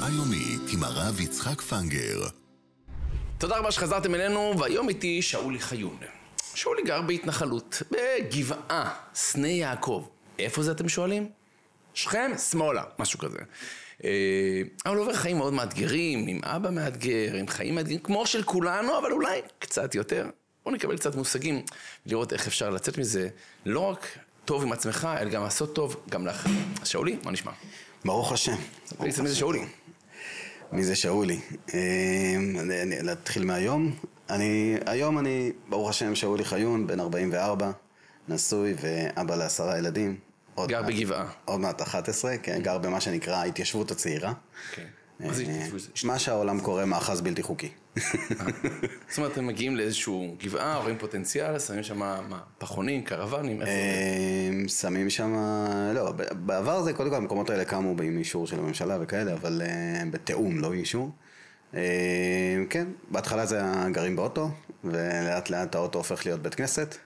היומית עם הרב יצחק פנגר. תודה רבה שחזרתם אלינו, והיום איתי שאולי חיון. שאולי גר בהתנחלות, בגבעה, סנה יעקב. איפה זה אתם שואלים? שכם, שמאלה, משהו כזה. אבל עובר חיים מאוד מאתגרים, עם אבא מאתגר, עם חיים מאתגרים, כמו של כולנו, אבל אולי קצת יותר. בואו נקבל קצת מושגים, לראות איך אפשר לצאת מזה, לא רק טוב עם עצמך, אלא גם לעשות טוב, גם לאחרים. אז שאולי, מה נשמע? ברוך השם. בעצם מי זה שאולי? מי זה שאולי? להתחיל מהיום. היום אני, ברוך השם, שאולי חיון, בן 44, נשוי ואבא ל10 ילדים. גר בגבעה. עוד מעט 11, כן, גר במה שנקרא ההתיישבות הצעירה. מה שהעולם קורא מאחז בלתי חוקי. זאת אומרת, אתם מגיעים לאיזשהו גבעה, רואים פוטנציאל, שמים שם פחונים, קרוונים, איפה זה? שמים שם, לא, בעבר זה קודם כל המקומות האלה קמו עם אישור של הממשלה וכאלה, אבל בתאום, לא אישור. כן, בהתחלה זה גרים באוטו, ולאט לאט האוטו הופך להיות בית כנסת,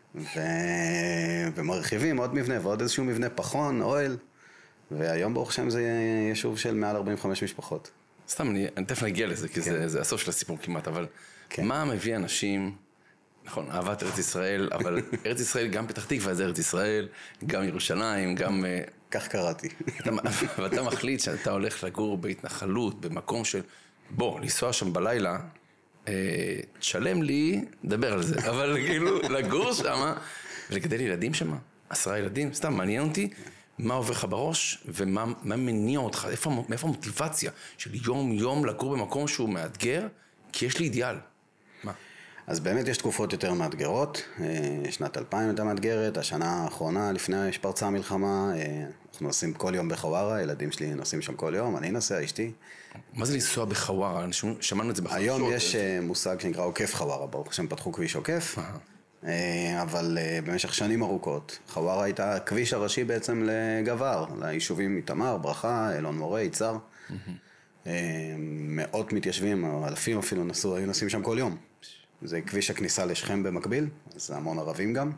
ומרחיבים עוד מבנה ועוד איזשהו מבנה פחון, אוהל, והיום ברוך השם זה יישוב של מעל 45 משפחות. סתם, אני תכף נגיע לזה, כי זה הסוף של הסיפור כמעט, אבל מה מביא אנשים, נכון, אהבת ארץ ישראל, אבל ארץ ישראל גם פתח תקווה זה ארץ ישראל, גם ירושלים, גם... כך קראתי. ואתה מחליט שאתה הולך לגור בהתנחלות, במקום של, בוא, לנסוע שם בלילה, תשלם לי, דבר על זה, אבל כאילו לגור שם, ולגדל ילדים שם, 10 ילדים, סתם, מעניין אותי, מה עובר לך בראש, ומה מניע אותך, מאיפה המוטיבציה של יום לגור במקום שהוא מאתגר, כי יש לי אידיאל. מה? אז באמת יש תקופות יותר מאתגרות, שנת 2000 הייתה מאתגרת, השנה האחרונה לפני שפרצה המלחמה, אנחנו נוסעים כל יום בחווארה, הילדים שלי נוסעים שם כל יום, אני נוסע, אשתי. מה זה לנסוע בחווארה? שמענו את זה בחדשות. היום יש מושג שנקרא עוקף חווארה, ברוך השם פתחו כביש עוקף, אבל במשך שנים ארוכות, חווארה הייתה הכביש הראשי בעצם לגבר, ליישובים מתמר, ברכה, אלון מורה, יצר. מאות מתיישבים, או אלפים אפילו היו נוסעים שם כל יום. זה כביש הכניסה לשכם במקביל, אז זה המון ערבים גם.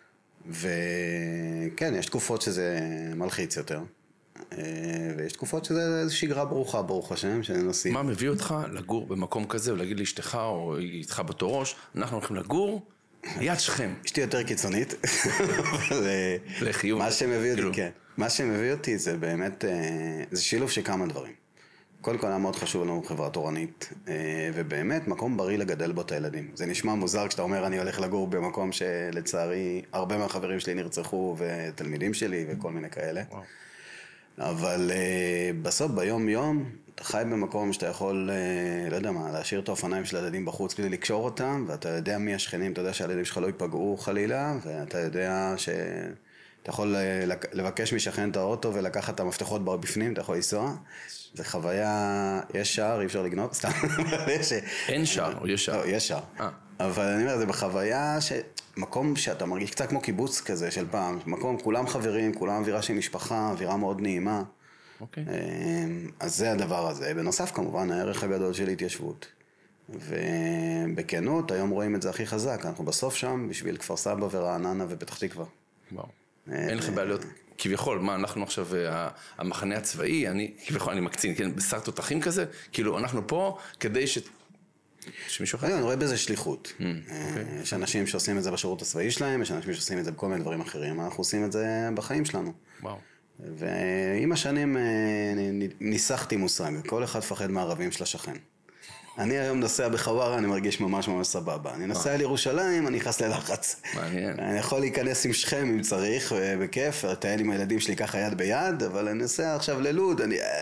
וכן, יש תקופות שזה מלחיץ יותר. ויש תקופות שזה שגרה ברוכה, ברוך השם, שנוסעים. מה מביא אותך לגור במקום כזה, ולהגיד לאשתך או איתך בתור ראש, אנחנו הולכים לגור ליד שכם. אשתי יותר קיצונית. לחיוב. מה שמביא אותי זה באמת, זה שילוב של כמה דברים. קודם כל היה מאוד חשוב לנו חברה תורנית, ובאמת מקום בריא לגדל בו את הילדים. זה נשמע מוזר כשאתה אומר אני הולך לגור במקום שלצערי הרבה מהחברים שלי נרצחו, ותלמידים שלי וכל מיני כאלה. וואו. אבל בסוף ביום יום אתה חי במקום שאתה יכול, לא יודע מה, להשאיר את האופניים של הילדים בחוץ כדי לקשור אותם, ואתה יודע מי השכנים, אתה יודע שהילדים שלך לא ייפגעו חלילה, ואתה יודע אתה יכול לבקש משכן את האוטו ולקחת את המפתחות בפנים, אתה יכול לנסוע. זה חוויה, יש שער, אי אפשר לגנוב, סתם. אין שער, או יש שער? לא, יש שער. אבל אני אומר, זה בחוויה מקום שאתה מרגיש קצת כמו קיבוץ כזה של פעם, מקום, כולם חברים, כולם אווירה של משפחה, אווירה מאוד נעימה. אוקיי. אז זה הדבר הזה. בנוסף כמובן, הערך הגדול של התיישבות. ובכנות, היום רואים את זה הכי חזק, אנחנו בסוף שם בשביל כפר סבא ורעננה ופתח תקווה. וואו. אין לכם בעליות, כביכול, מה אנחנו עכשיו, המחנה הצבאי, כביכול אני מקצין, כן, בשר תותחים כזה, כאילו אנחנו פה כדי שמישהו אחר. אני רואה בזה שליחות. יש אנשים שעושים את זה בשירות הצבאי שלהם, יש אנשים שעושים את זה בכל מיני דברים אחרים, אנחנו עושים את זה בחיים שלנו. וואו. ועם השנים ניסחתי מושג, כל אחד פחד מהערבים של השכן. אני היום נוסע בחווארה, אני מרגיש ממש סבבה. אני נוסע לירושלים, אני נכנס ללחץ. מעניין. אני יכול להיכנס עם שכם אם צריך, בכיף, לטייל עם הילדים שלי ככה יד ביד, אבל אני נוסע עכשיו ללוד,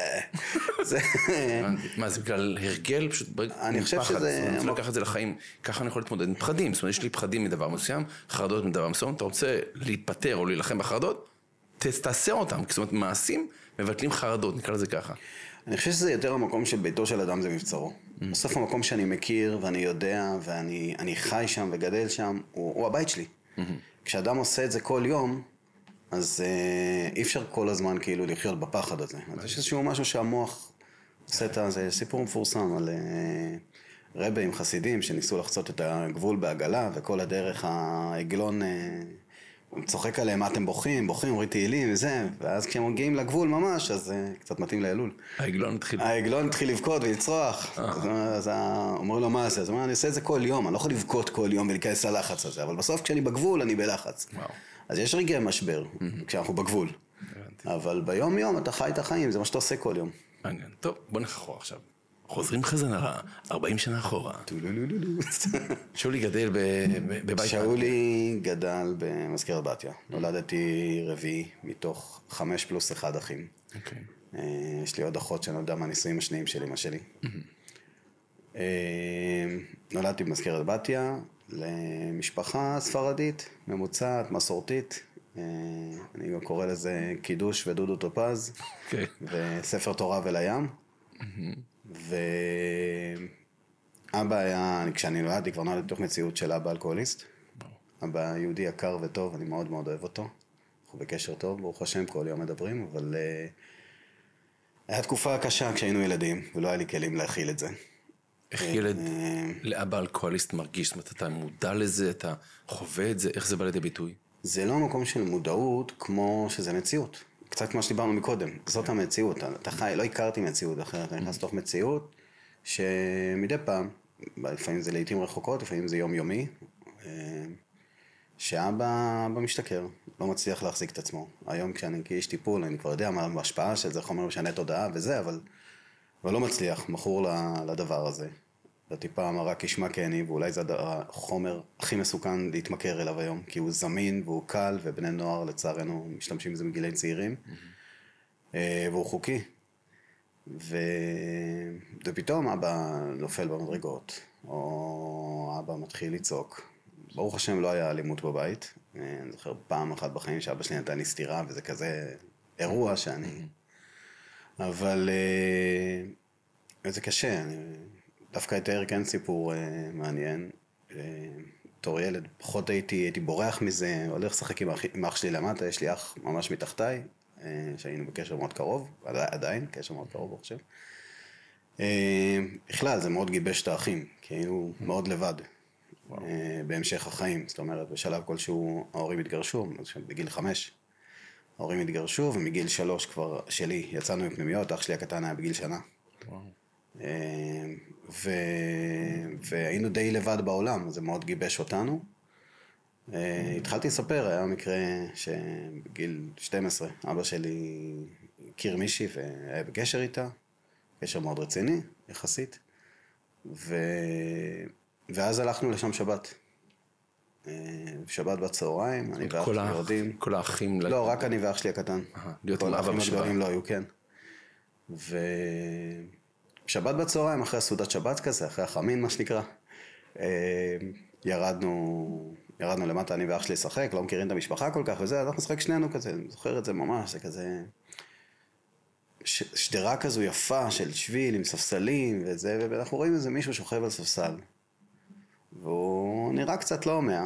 מה, זה בגלל הרגל? פשוט אני חושב שזה... אני יכול לקחת את זה לחיים, ככה אני יכול להתמודד עם פחדים. זאת אומרת, יש לי פחדים מדבר מסוים, חרדות מדבר מסוים, אתה רוצה להיפטר או להילחם בחרדות, תעשה אותם, זאת אומרת, מעשים מבטלים חרדות, נקרא לזה ככה. אני חושב שזה יותר המקום של ביתו של אדם זה מבצרו. בסוף המקום שאני מכיר ואני יודע ואני חי שם וגדל שם, הוא הבית שלי. כשאדם עושה את זה כל יום, אז אי אפשר כל הזמן כאילו לחיות בפחד הזה. אז יש איזשהו משהו שהמוח עושה את זה, סיפור מפורסם על רבי עם חסידים שניסו לחצות את הגבול בעגלה, וכל הדרך העגלון צוחק עליהם, מה אתם בוכים, אומרים תהילים וזה, ואז כשהם מגיעים לגבול ממש, אז קצת מתאים לאלול. העגלון התחיל לבכות ולצרוח, אז אומרים לו מה זה, אז הוא אומר, אני עושה את זה כל יום, אני לא יכול לבכות כל יום ולהיכנס ללחץ הזה, אבל בסוף כשאני בגבול אני בלחץ. אז יש רגעי משבר כשאנחנו בגבול, אבל ביום יום אתה חי את החיים, זה מה שאתה עושה כל יום. מעניין. טוב, בוא נחזור עכשיו. חוזרים חזרה, 40 שנה אחורה. שאולי גדל בבית... שאולי גדל במזכרת בתיה. נולדתי רביעי מתוך 5+1 אחים. יש לי עוד אחות שנולדה מהנישואים השניים של אמא שלי. נולדתי במזכרת בתיה למשפחה ספרדית, ממוצעת, מסורתית. אני גם קורא לזה קידוש ודודו טופז, וספר תורה ולים. ואבא היה, כשאני נולדתי, כבר נולדתי תוך מציאות של אבא אלכוהוליסט. אבא יהודי יקר וטוב, אני מאוד מאוד אוהב אותו. אנחנו בקשר טוב, ברוך השם, כל יום מדברים, אבל היה תקופה קשה כשהיינו ילדים, ולא היה לי כלים להכיל את זה. איך ילד לאבא אלכוהוליסט מרגיש? זאת אומרת, אתה מודע לזה, אתה חווה את זה, איך זה בא לידי ביטוי? זה לא מקום של מודעות כמו שזה מציאות. קצת כמו שדיברנו מקודם, זאת המציאות, אתה חי, לא הכרתי מציאות אחרת, אתה נכנס לתוך מציאות שמדי פעם, לפעמים זה לעתים רחוקות, לפעמים זה יומיומי, שאבא משתכר, לא מצליח להחזיק את עצמו. היום כשאני כאיש טיפול, אני כבר יודע מה ההשפעה של זה, חומר משנה תודעה וזה, אבל לא מצליח, מכור לדבר הזה. בטיפה המרה כשמה כן, ואולי זה החומר הכי מסוכן להתמכר אליו היום, כי הוא זמין והוא קל, ובני נוער לצערנו משתמשים בזה מגילים צעירים, והוא חוקי. ופתאום אבא נופל במדרגות, או אבא מתחיל לצעוק. ברוך השם לא היה אלימות בבית, אני זוכר פעם אחת בחיים שאבא שלי נתן לי סתירה, וזה כזה אירוע שאני... אבל זה קשה, דווקא יותר כן סיפור מעניין. תור ילד, פחות הייתי בורח מזה, הולך לשחק עם אח שלי למטה, יש לי אח ממש מתחתיי, שהיינו בקשר מאוד קרוב, עדיין, קשר מאוד קרוב, ברוך השם. בכלל, זה מאוד גיבש את האחים, כי היינו מאוד לבד, בהמשך החיים, זאת אומרת, בשלב כלשהו ההורים התגרשו, בגיל 5, ההורים התגרשו, ומגיל 3 כבר שלי, יצאנו עם פנימיות, אח שלי הקטן היה בגיל שנה. והיינו די לבד בעולם, זה מאוד גיבש אותנו. התחלתי לספר, היה מקרה שבגיל 12, אבא שלי הכיר מישהי והיה בקשר איתה, קשר מאוד רציני, יחסית, ואז הלכנו לשם שבת. שבת בצהריים, אני ואח שלי יורדים. כל האחים? לא, רק אני ואח שלי הקטן. כל האחים הגדולים לא היו, כן. שבת בצהריים, אחרי הסעודת שבת כזה, אחרי החמין מה שנקרא, ירדנו למטה, אני ואח שלי לשחק, לא מכירים את המשפחה כל כך וזה, אז אנחנו נשחק שנינו כזה, אני זוכר את זה ממש, זה כזה שדרה כזו יפה של שביל עם ספסלים וזה, ואנחנו רואים איזה מישהו שוכב על ספסל, והוא נראה קצת לא הומע,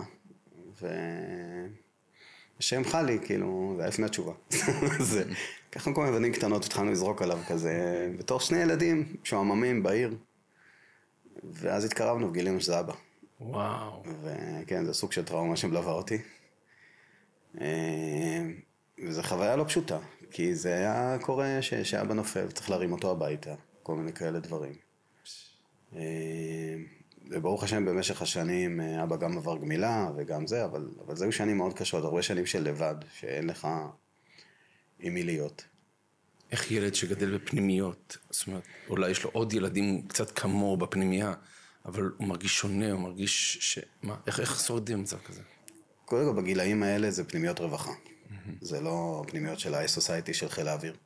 השם חלי, כאילו, זה היה לפני התשובה. ככה כל מיני בנים קטנות התחלנו לזרוק עליו כזה, בתור שני ילדים שועממים בעיר, ואז התקרבנו וגילינו שזה אבא. וואו. וכן, זה סוג של טראומה שמלווה אותי. וזו חוויה לא פשוטה, כי זה היה קורה שאבא נופל, צריך להרים אותו הביתה, כל מיני כאלה דברים. וברוך השם במשך השנים אבא גם עבר גמילה וגם זה, אבל זהו שנים מאוד קשות, הרבה שנים של לבד, שאין לך עם מי להיות. איך ילד שגדל בפנימיות, זאת אומרת, אולי יש לו עוד ילדים קצת כמוהו בפנימייה, אבל הוא מרגיש שונה, הוא מרגיש מה? איך שורדים מצב כזה? קודם כל בגילאים האלה זה פנימיות רווחה. זה לא פנימיות של ה-Society של חיל האוויר.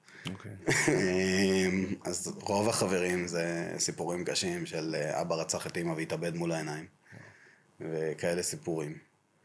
אז רוב החברים זה סיפורים קשים של אבא רצח את אמא והתאבד מול העיניים וכאלה סיפורים.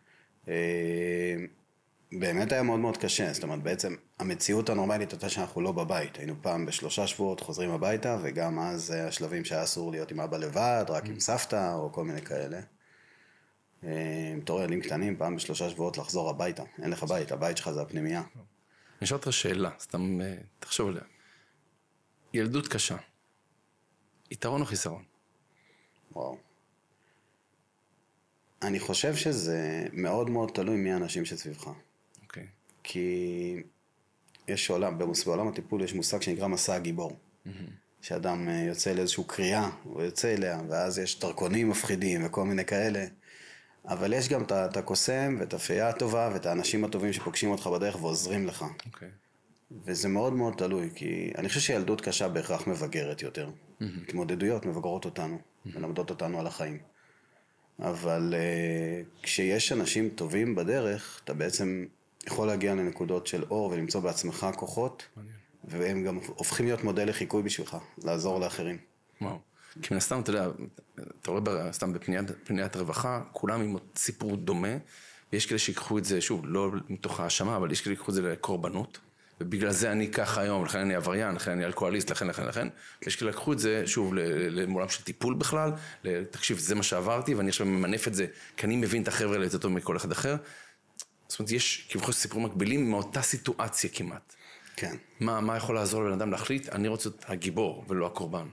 באמת היה מאוד מאוד קשה, זאת אומרת בעצם המציאות הנורמלית הייתה שאנחנו לא בבית, היינו פעם ב3 שבועות חוזרים הביתה, וגם אז השלבים שהיה אסור להיות עם אבא לבד, רק עם סבתא או כל מיני כאלה. בתור ילדים קטנים, פעם ב3 שבועות לחזור הביתה, אין לך בית, הבית שלך זה הפנימייה. אני אשאל אותך שאלה, סתם תחשוב עליה. ילדות קשה, יתרון או חיסרון? וואו. אני חושב שזה מאוד מאוד תלוי מי האנשים שסביבך. אוקיי. כי יש בעולם הטיפול יש מושג שנקרא מסע הגיבור. שאדם יוצא לאיזושהי קריאה, הוא יוצא אליה, ואז יש דרכונים מפחידים וכל מיני כאלה. אבל יש גם את הקוסם ואת הפייה הטובה ואת האנשים הטובים שפוגשים אותך בדרך ועוזרים לך. אוקיי. וזה מאוד מאוד תלוי, כי אני חושב שילדות קשה בהכרח מבגרת יותר. התמודדויות מבגרות אותנו, מלמדות אותנו על החיים. אבל כשיש אנשים טובים בדרך, אתה בעצם יכול להגיע לנקודות של אור ולמצוא בעצמך כוחות, והם גם הופכים להיות מודל לחיקוי בשבילך, לעזור לאחרים. וואו. כי מן הסתם, אתה יודע, אתה רואה סתם בפניית רווחה, כולם עם סיפור דומה, ויש כאלה שיקחו את זה, שוב, לא מתוך האשמה, אבל יש כאלה שיקחו את זה לקורבנות, ובגלל זה אני ככה היום, לכן אני עבריין, לכן אני אלכוהוליסט, לכן, ויש כאלה לקחו את זה, שוב, למעולם של טיפול בכלל, תקשיב, זה מה שעברתי, ואני עכשיו ממנף את זה, כי אני מבין את החבר'ה האלה יותר מכל אחד אחר. זאת אומרת, יש כבכל סיפורים מקבילים מאותה סיטואציה כמעט. כן. מה יכול לעזור לבן אדם להחליט? אני רוצה להיות הגיבור ולא הקורבן.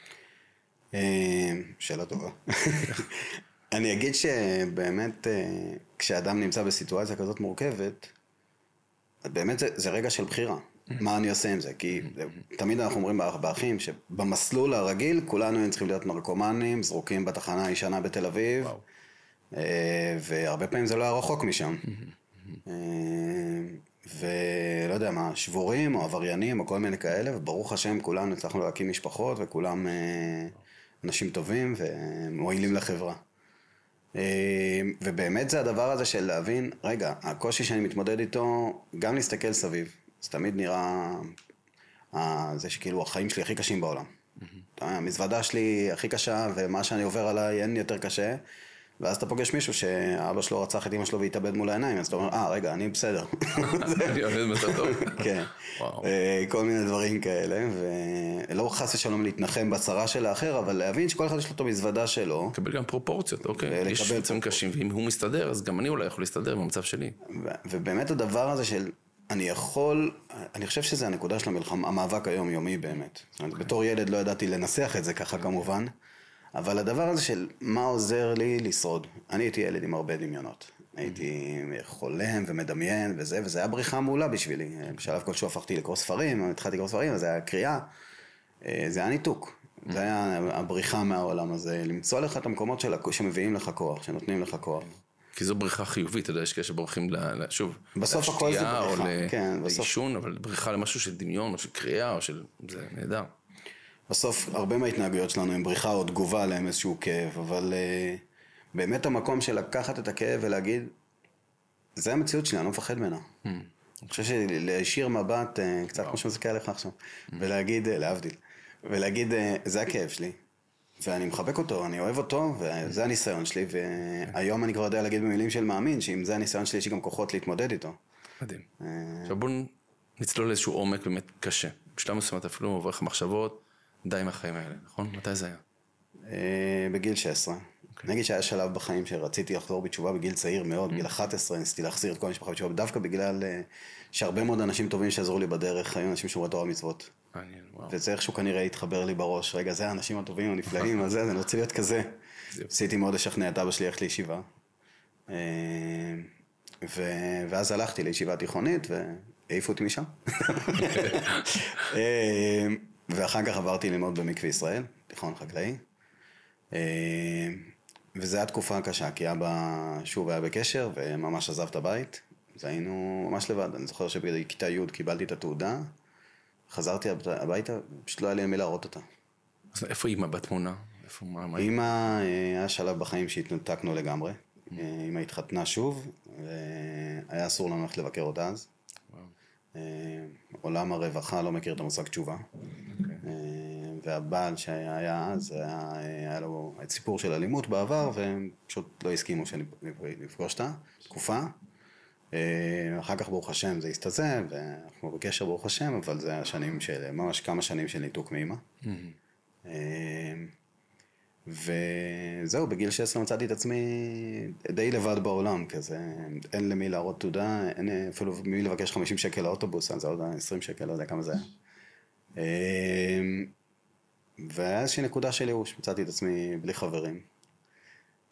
שאלה טובה. אני אגיד שבאמת, כשאדם נמצא בסיטואציה כזאת מורכבת, באמת זה רגע של בחירה. מה אני עושה עם זה? כי תמיד אנחנו אומרים באחים, שבמסלול הרגיל, כולנו צריכים להיות נרקומנים, זרוקים בתחנה הישנה בתל אביב, והרבה פעמים זה לא היה רחוק משם. ולא יודע מה, שבורים או עבריינים או כל מיני כאלה, וברוך השם כולנו הצלחנו להקים משפחות, וכולם אנשים טובים ומועילים לחברה. ובאמת זה הדבר הזה של להבין, רגע, הקושי שאני מתמודד איתו, גם להסתכל סביב. זה תמיד נראה, זה שכאילו החיים שלי הכי קשים בעולם. המזוודה שלי הכי קשה, ומה שאני עובר עליי אין יותר קשה. ואז אתה פוגש מישהו שאבא שלו רצח את אמא שלו והתאבד מול העיניים, אז אתה אומר, רגע, אני בסדר. אני עובד מצב טוב. כן. כל מיני דברים כאלה, ולא חס ושלום להתנחם בצרה של האחר, אבל להבין שכל אחד יש לו את המזוודה שלו. לקבל גם פרופורציות, אוקיי. יש מצבים קשים, ואם הוא מסתדר, אז גם אני אולי יכול להסתדר במצב שלי. ובאמת הדבר הזה של, אני חושב שזה הנקודה של המאבק היומיומי באמת. בתור ילד לא ידעתי לנסח את זה ככה כמובן. אבל הדבר הזה של מה עוזר לי לשרוד, אני הייתי ילד עם הרבה דמיונות. הייתי חולם ומדמיין וזה היה בריחה מעולה בשבילי. בשלב כלשהו הפכתי לקרוא ספרים, התחלתי לקרוא ספרים, אז זה היה קריאה. זה היה ניתוק. זה היה הבריחה מהעולם הזה, למצוא לך את המקומות שמביאים לך כוח, שנותנים לך כוח. כי זו בריחה חיובית, אתה יודע, יש כאלה שבורחים שוב, בסוף הכל זה בריחה. או לאישון, אבל בריחה למשהו של דמיון, או של קריאה, או של, זה נהדר. בסוף הרבה מההתנהגויות שלנו הם בריחה או תגובה להם איזשהו כאב, אבל באמת המקום של לקחת את הכאב ולהגיד, זה המציאות שלי, אני לא מפחד ממנה. אני חושב שלהישיר מבט, קצת כמו שמזכה עליך עכשיו, ולהגיד, להבדיל, ולהגיד, זה הכאב שלי, ואני מחבק אותו, אני אוהב אותו, וזה הניסיון שלי, והיום אני כבר יודע להגיד במילים של מאמין, שאם זה הניסיון שלי, יש לי גם כוחות להתמודד איתו. מדהים. עכשיו בואו נצלול לאיזשהו עומק באמת קשה. בשלב מסוים אפילו עובר לך מחשבות, די עם החיים האלה, נכון? מתי זה היה? בגיל 16. נגיד שהיה שלב בחיים שרציתי לחזור בתשובה בגיל צעיר מאוד, בגיל 11, ניסיתי להחזיר את כל המשפחה בתשובה, דווקא בגלל שהרבה מאוד אנשים טובים שעזרו לי בדרך, היו אנשים שומרי תורה ומצוות. מעניין, וואו. וזה איכשהו כנראה התחבר לי בראש, רגע, זה האנשים הטובים הנפלאים, אז אני רוצה להיות כזה. עשיתי מאוד לשכנע את אבא שלי ללכת לישיבה. ואז הלכתי לישיבה תיכונית, והעיפו אותי משם. ואחר כך עברתי ללמוד במקווה ישראל, תיכון חקלאי. וזו הייתה תקופה קשה, כי אבא שוב היה בקשר וממש עזב את הבית. אז היינו ממש לבד. אני זוכר שבכיתה י' קיבלתי את התעודה, חזרתי הביתה, פשוט לא היה לי מי להראות אותה. אז איפה אימא בתמונה? אימא היה שלב בחיים שהתנתקנו לגמרי. אימא התחתנה שוב, והיה אסור לנו ללכת לבקר אותה אז. עולם הרווחה לא מכיר את המושג תשובה. והבעל שהיה אז, היה לו סיפור של אלימות בעבר, והם פשוט לא הסכימו שנפגוש אותה, תקופה. אחר כך ברוך השם זה הסתזם, ואנחנו בקשר ברוך השם, אבל זה השנים של, ממש כמה שנים של ניתוק מאמא. וזהו, בגיל 16 מצאתי את עצמי די לבד בעולם, כזה, אין למי להראות תעודה, אין אפילו מי לבקש 50 שקל לאוטובוס, אז זה עוד 20 שקל, לא יודע כמה זה היה. והיה איזושהי נקודה של ייאוש, מצאתי את עצמי בלי חברים.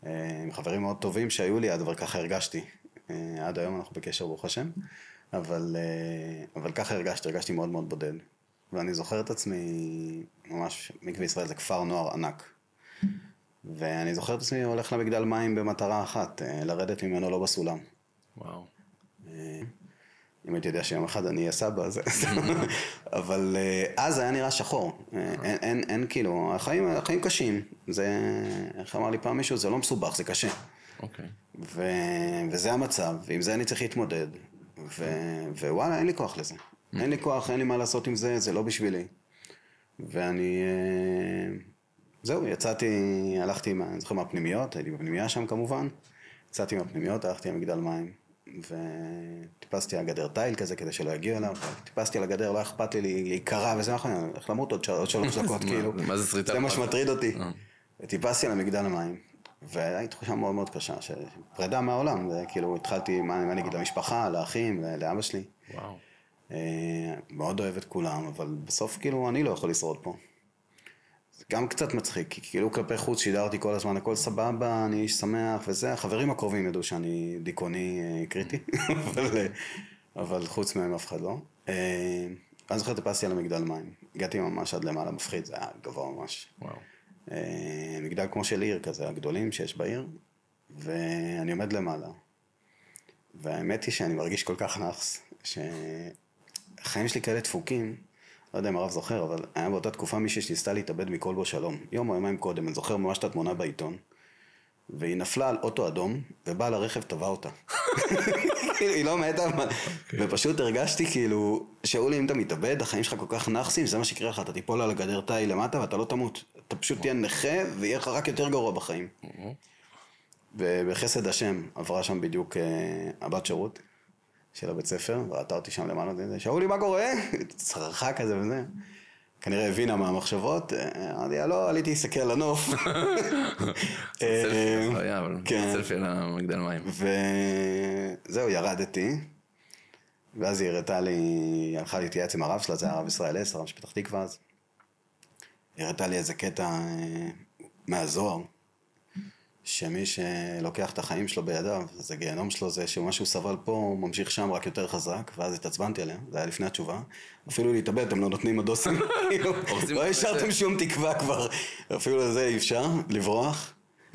עם חברים מאוד טובים שהיו לי, אבל ככה הרגשתי. עד היום אנחנו בקשר, ברוך השם, אבל ככה הרגשתי מאוד מאוד בודד. ואני זוכר את עצמי, ממש, מקווה ישראל זה כפר נוער ענק. ואני זוכר את עצמי הולך למגדל מים במטרה אחת, לרדת ממנו לא בסולם. וואו. אם הייתי יודע שיום אחד אני אהיה סבא, אבל אז היה נראה שחור. אין כאילו, החיים קשים. זה, איך אמר לי פעם מישהו, זה לא מסובך, זה קשה. אוקיי. וזה המצב, ועם זה אני צריך להתמודד. ווואלה, אין לי כוח לזה. אין לי כוח, אין לי מה לעשות עם זה, זה לא בשבילי. ואני, זהו, יצאתי, הלכתי, אני זוכר מהפנימיות, הייתי בפנימיה שם כמובן. יצאתי מהפנימיות, הלכתי למגדל מים. וטיפסתי על גדר תיל כזה כדי שלא יגיעו אליו, טיפסתי על הגדר, לא אכפת לי, היא קרה וזה נכון, אני הולך למות עוד 3 דקות כאילו, מה זה שריטה? זה מה שמטריד אותי. וטיפסתי על המגדל המים, והייתה לי תחושה מאוד מאוד קשה, שפרידה מהעולם, וכאילו התחלתי, מה אני אגיד, למשפחה, לאחים, לאבא שלי. וואו. מאוד אוהב את כולם, אבל בסוף כאילו אני לא יכול לשרוד פה. זה גם קצת מצחיק, כי כאילו כלפי חוץ שידרתי כל הזמן, הכל סבבה, אני איש שמח וזה, החברים הקרובים ידעו שאני דיכאוני קריטי, אבל חוץ מהם אף אחד לא. אז זוכר טיפסתי על המגדל מים, הגעתי ממש עד למעלה, מפחיד, זה היה גבוה ממש. וואו. מגדל כמו של עיר כזה, הגדולים שיש בעיר, ואני עומד למעלה. והאמת היא שאני מרגיש כל כך נחס, שהחיים שלי כאלה דפוקים, לא יודע אם הרב זוכר, אבל היה באותה תקופה מישהי שניסתה להתאבד מכל בו שלום. יום או יומיים קודם, אני זוכר ממש את התמונה בעיתון, והיא נפלה על אוטו אדום, ובאה לרכב טבע אותה. היא לא מתה, ופשוט הרגשתי כאילו, שאולי אם אתה מתאבד, החיים שלך כל כך נחסים, זה מה שיקרה לך, אתה תיפול על הגדר תאי למטה ואתה לא תמות. אתה פשוט תהיה נכה, ויהיה לך רק יותר גרוע בחיים. ובחסד השם עברה שם בדיוק הבת שירות של הבית ספר, וראתה אותי שם למעלה, שאולי מה קורה? צרחה כזה וזה. כנראה הבינה מהמחשבות, אמרתי, לא, עליתי להסתכל על הנוף. סלפי, לא היה, אבל סלפי על המגדל מים. וזהו, ירדתי, ואז היא הראתה לי, היא הלכה להתייעץ עם הרב שלה, זה הרב ישראל הרב שפתח תקווה אז. היא הראתה לי איזה קטע מהזוהר, שמי שלוקח את החיים שלו בידיו, אז הגיהנום שלו זה שמה שהוא סבל פה, הוא ממשיך שם רק יותר חזק, ואז התעצבנתי עליה, זה היה לפני התשובה. אפילו להתאבד, אתם לא נותנים הדוסים, לא השארתם שום תקווה כבר, אפילו לזה אי אפשר, לברוח.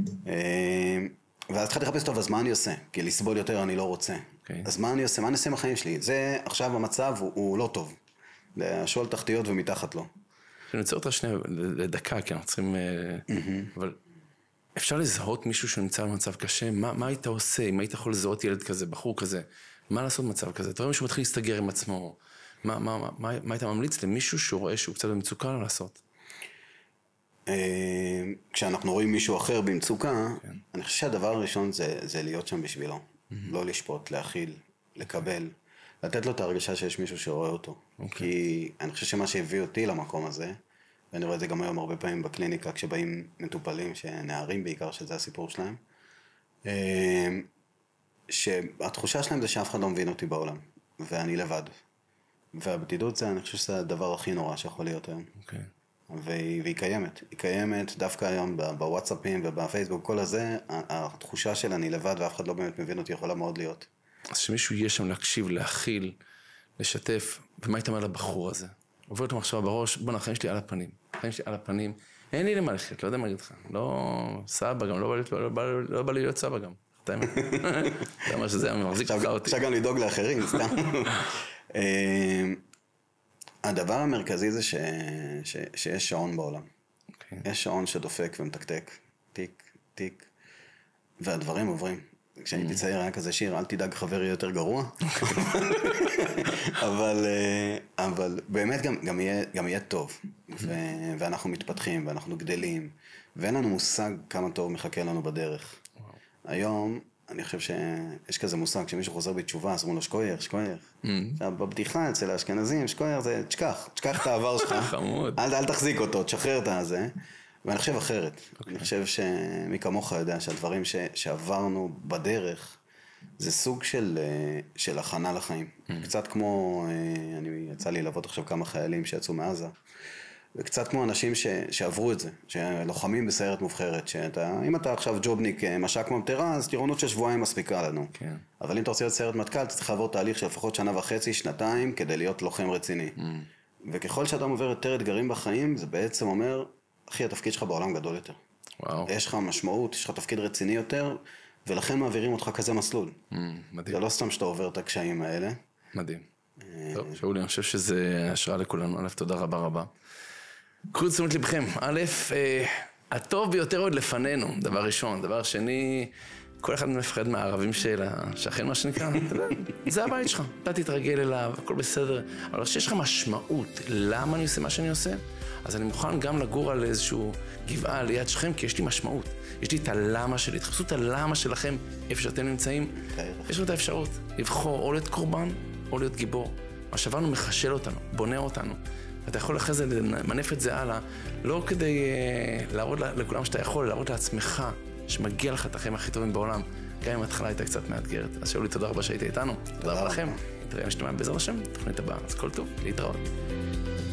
ואז התחלתי לחפש טוב, אז מה אני עושה? כי לסבול יותר אני לא רוצה. אז מה אני עושה? מה אני עושה עם החיים שלי? זה עכשיו המצב הוא לא טוב. לשאול תחתיות ומתחת לו. אני רוצה אותה שנייה לדקה, כי אנחנו צריכים... אבל... אפשר לזהות מישהו שנמצא במצב קשה? מה היית עושה? אם היית יכול לזהות ילד כזה, בחור כזה? מה לעשות במצב כזה? אתה רואה מישהו מתחיל להסתגר עם עצמו? מה היית ממליץ למישהו שהוא רואה שהוא קצת במצוקה לעשות? כשאנחנו רואים מישהו אחר במצוקה, אני חושב שהדבר הראשון זה להיות שם בשבילו. לא לשפוט, להכיל, לקבל, לתת לו את ההרגשה שיש מישהו שרואה אותו. כי אני חושב שמה שהביא אותי למקום הזה, ואני רואה את זה גם היום הרבה פעמים בקליניקה, כשבאים מטופלים, שנערים בעיקר, שזה הסיפור שלהם, שהתחושה שלהם זה שאף אחד לא מבין אותי בעולם, ואני לבד. והבדידות זה, אני חושב שזה הדבר הכי נורא שיכול להיות היום. והיא קיימת. היא קיימת דווקא היום בוואטסאפים ובפייסבוק, כל הזה, התחושה של אני לבד ואף אחד לא באמת מבין אותי יכולה מאוד להיות. אז שמישהו יהיה שם להקשיב, להכיל, לשתף, ומה היית אומר לבחור הזה? עובר אותו מחשבה בראש, בוא החיים שלי על הפנים. החיים שלי על הפנים. אין לי למה לחיות, לא יודע מה להגיד לך. לא סבא גם, לא בא לי להיות סבא גם. אתה האמת. אתה אומר שזה מחזיק לך אותי. אפשר גם לדאוג לאחרים, סתם. הדבר המרכזי זה שיש שעון בעולם. יש שעון שדופק ומתקתק. טיק, טיק. והדברים עוברים. כשהייתי צעיר היה כזה שיר, אל תדאג חבר יהיה יותר גרוע. אבל באמת גם יהיה טוב. ואנחנו מתפתחים ואנחנו גדלים. ואין לנו מושג כמה טוב מחכה לנו בדרך. היום אני חושב שיש כזה מושג, כשמישהו חוזר בתשובה, אז אומרים לו שקויר, שקויר. עכשיו, בבדיחה אצל האשכנזים, שקויר זה תשכח את העבר שלך. חמוד. אל תחזיק אותו, תשחרר את הזה. ואני חושב אחרת. אני חושב שמי כמוך יודע שהדברים שעברנו בדרך, זה סוג של הכנה לחיים. קצת כמו, יצא לי ללוות עכשיו כמה חיילים שיצאו מעזה, וקצת כמו אנשים שעברו את זה, שלוחמים בסיירת מובחרת, אם אתה עכשיו ג'ובניק משק ממטרה, אז טירונות של שבועיים מספיקה לנו. כן. אבל אם אתה רוצה להיות סיירת מטכ"ל, אתה צריך לעבור תהליך של לפחות 1.5 שנתיים, כדי להיות לוחם רציני. וככל שאדם עובר יותר אתגרים בחיים, זה בעצם אומר, אחי, התפקיד שלך בעולם גדול יותר. וואו. יש לך משמעות, יש לך תפקיד רציני יותר, ולכן מעבירים אותך כזה מסלול. מדהים. זה לא סתם שאתה עובר את הקשיים האלה. מדהים. טוב, שאולי, אני חושב שזה השראה לכולנו. א', תודה רבה רבה. קחו את תשומת לבכם. א', הטוב ביותר עוד לפנינו, דבר ראשון. דבר שני, כל אחד מפחד מהערבים של השכן, מה שנקרא. זה הבית שלך. אתה תתרגל אליו, הכל בסדר. אבל שיש לך משמעות, למה אני עושה מה שאני עושה, אז אני מוכן גם לגור על איזשהו גבעה ליד שכם, כי יש לי משמעות. יש לי את הלמה שלי. תחפשו את הלמה שלכם, איפה שאתם נמצאים. יש לו את האפשרות לבחור או להיות קורבן, או להיות גיבור. מה שעברנו מחשל אותנו, בונה אותנו. אתה יכול אחרי זה למנף את זה הלאה, לא כדי להראות לכולם שאתה יכול, להראות לעצמך שמגיע לך את החיים הכי טובים בעולם, גם אם ההתחלה הייתה קצת מאתגרת. אז שאולי, תודה רבה שהיית איתנו, תודה רבה לכם. נתראה משתמע בעזרת השם, תוכנית הבאה. אז כל טוב, להתראות.